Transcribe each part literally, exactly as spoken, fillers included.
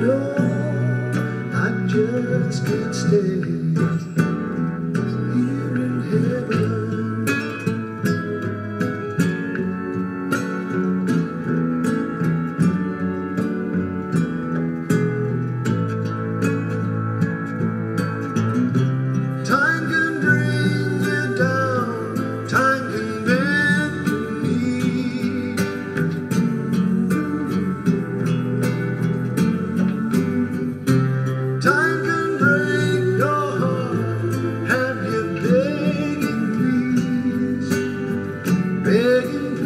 know I just can't stay here in heaven. Time can bring you down, time can bend your knee. Time can break your heart, have you begging please, begging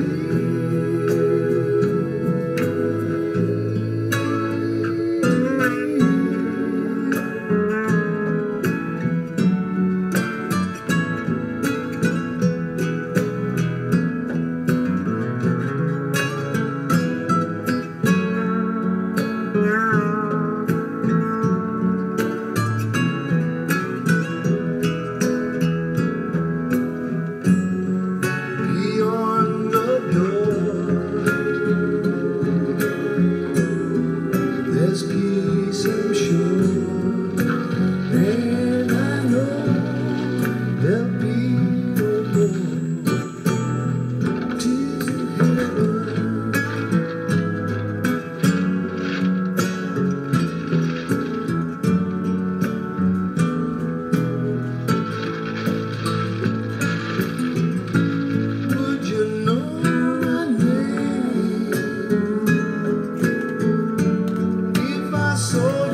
beyond the door, there's peace I'm sure, and I know there'll be no more tears in heaven. Would you know my name if I saw